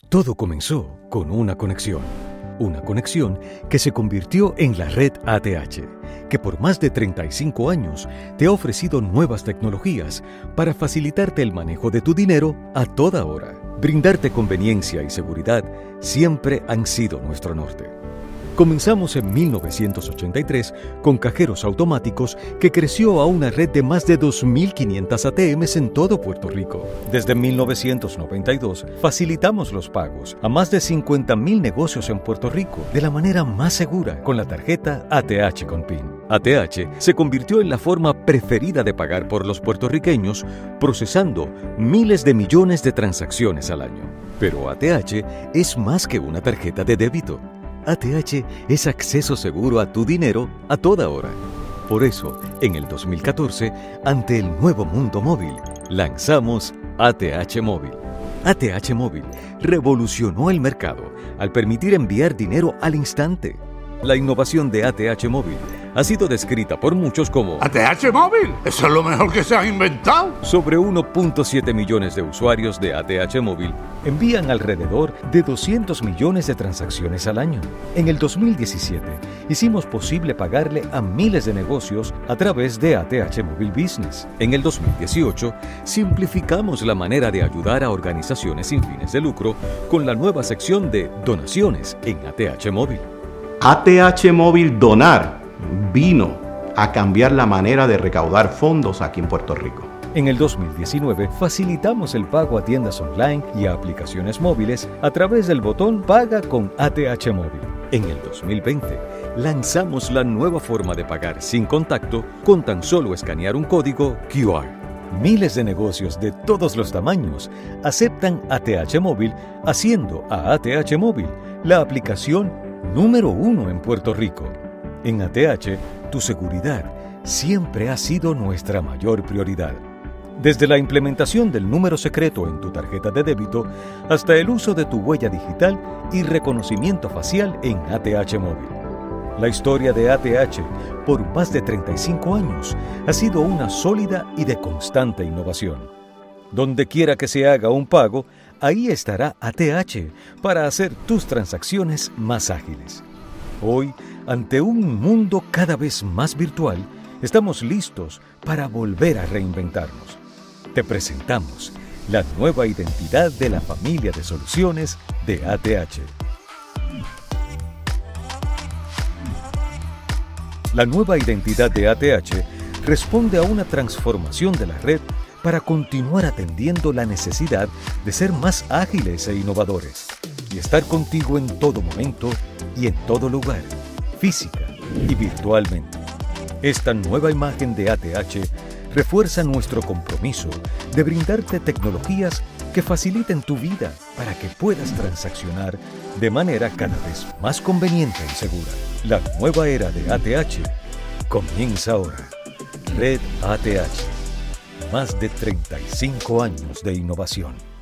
Todo comenzó con una conexión que se convirtió en la red ATH, que por más de 35 años te ha ofrecido nuevas tecnologías para facilitarte el manejo de tu dinero a toda hora. Brindarte conveniencia y seguridad siempre han sido nuestro norte. Comenzamos en 1983 con cajeros automáticos que creció a una red de más de 2.500 ATMs en todo Puerto Rico. Desde 1992 facilitamos los pagos a más de 50.000 negocios en Puerto Rico de la manera más segura con la tarjeta ATH con PIN. ATH se convirtió en la forma preferida de pagar por los puertorriqueños, procesando miles de millones de transacciones al año. Pero ATH es más que una tarjeta de débito. ATH es acceso seguro a tu dinero a toda hora. Por eso, en el 2014, ante el nuevo mundo móvil, lanzamos ATH Móvil. ATH Móvil revolucionó el mercado al permitir enviar dinero al instante. La innovación de ATH Móvil ha sido descrita por muchos como ¿ATH Móvil? ¡Eso es lo mejor que se ha inventado! Sobre 1.7 millones de usuarios de ATH Móvil envían alrededor de 200 millones de transacciones al año. En el 2017 hicimos posible pagarle a miles de negocios a través de ATH Móvil Business. En el 2018 simplificamos la manera de ayudar a organizaciones sin fines de lucro con la nueva sección de donaciones en ATH Móvil. ATH Móvil Donar vino a cambiar la manera de recaudar fondos aquí en Puerto Rico. En el 2019 facilitamos el pago a tiendas online y a aplicaciones móviles a través del botón Paga con ATH Móvil. En el 2020 lanzamos la nueva forma de pagar sin contacto con tan solo escanear un código QR. Miles de negocios de todos los tamaños aceptan ATH Móvil, haciendo a ATH Móvil la aplicación número 1 en Puerto Rico. En ATH, tu seguridad siempre ha sido nuestra mayor prioridad. Desde la implementación del número secreto en tu tarjeta de débito hasta el uso de tu huella digital y reconocimiento facial en ATH Móvil. La historia de ATH por más de 35 años ha sido una sólida y de constante innovación. Donde quiera que se haga un pago, ahí estará ATH para hacer tus transacciones más ágiles. Hoy, ante un mundo cada vez más virtual, estamos listos para volver a reinventarnos. Te presentamos la nueva identidad de la familia de soluciones de ATH. La nueva identidad de ATH responde a una transformación de la red para continuar atendiendo la necesidad de ser más ágiles e innovadores y estar contigo en todo momento y en todo lugar, física y virtualmente. Esta nueva imagen de ATH refuerza nuestro compromiso de brindarte tecnologías que faciliten tu vida para que puedas transaccionar de manera cada vez más conveniente y segura. La nueva era de ATH comienza ahora. Red ATH. Más de 35 años de innovación.